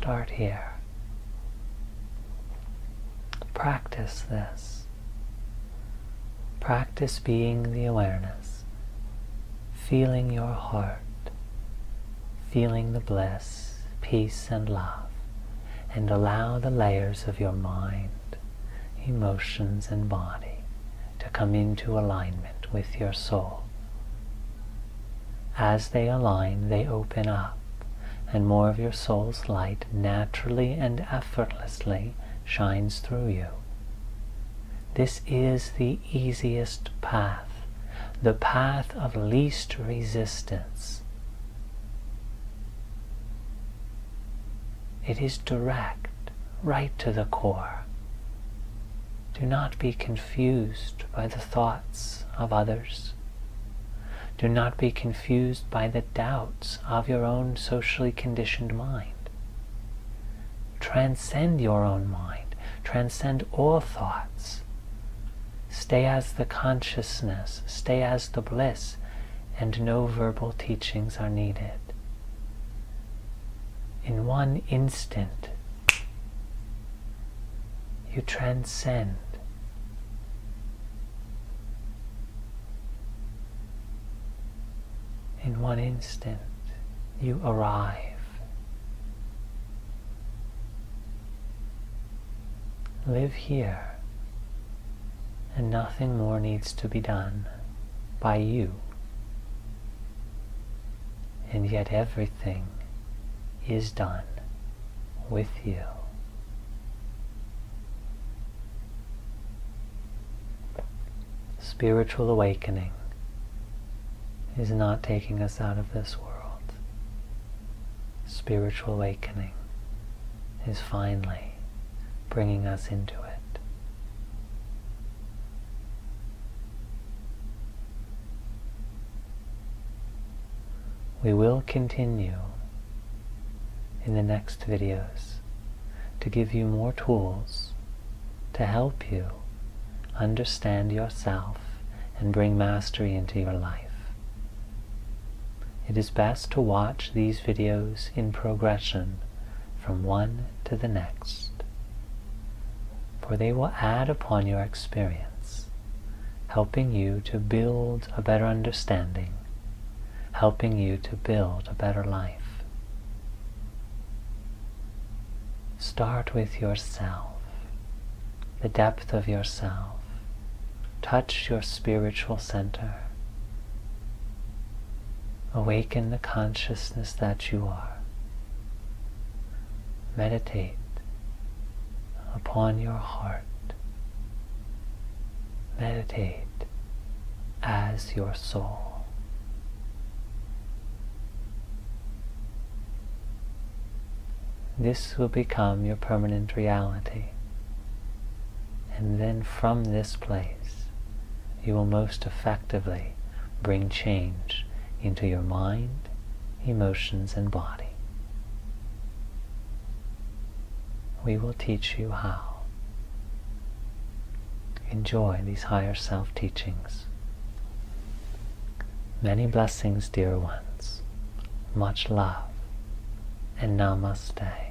Start here. Practice this. Practice being the awareness, feeling your heart, feeling the bliss, peace, and love, and allow the layers of your mind, emotions, and body to come into alignment with your soul. As they align, they open up, and more of your soul's light naturally and effortlessly shines through you. This is the easiest path, the path of least resistance. It is direct, right to the core. Do not be confused by the thoughts of others. Do not be confused by the doubts of your own socially conditioned mind. Transcend your own mind. Transcend all thoughts. Stay as the consciousness. Stay as the bliss, and no verbal teachings are needed. In one instant, you transcend. In one instant, you arrive. Live here, and nothing more needs to be done by you. And yet everything is done with you. Spiritual awakening is not taking us out of this world. Spiritual awakening is finally bringing us into it. We will continue in the next videos to give you more tools to help you understand yourself and bring mastery into your life. It is best to watch these videos in progression from one to the next, for they will add upon your experience, helping you to build a better understanding, helping you to build a better life. Start with yourself, the depth of yourself. Touch your spiritual center. Awaken the consciousness that you are. Meditate upon your heart. Meditate as your soul. This will become your permanent reality. And then from this place, you will most effectively bring change into your mind, emotions, and body. We will teach you how. Enjoy these higher self teachings. Many blessings, dear ones. Much love, and namaste.